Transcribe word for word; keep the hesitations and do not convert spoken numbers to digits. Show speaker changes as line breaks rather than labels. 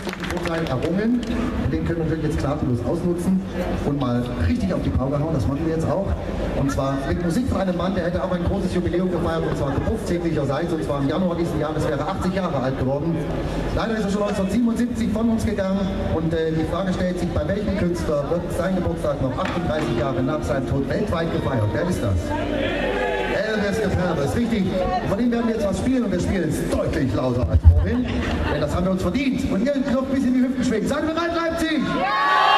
Vorteil errungen. Und den können wir natürlich jetzt knalllos ausnutzen und mal richtig auf die Pauke hauen. Das machen wir jetzt auch. Und zwar mit Musik von einem Mann, der hätte auch ein großes Jubiläum gefeiert, und zwar geburtstäglicherseits, und zwar im Januar diesen Jahres, wäre achtzig Jahre alt geworden. Leider ist er schon neunzehnhundertsiebenundsiebzig von uns gegangen, und äh, die Frage stellt sich, bei welchem Künstler wird sein Geburtstag noch achtunddreißig Jahre nach seinem Tod weltweit gefeiert? Wer ist das? Elvis Costello, ist richtig. Von ihm werden wir jetzt was spielen, und wir spielen es deutlich lauter als vorhin, denn das haben wir uns verdient. Und ihr Knopf bis in die Hüften schwingen. Sagen wir mal Leipzig! Ja!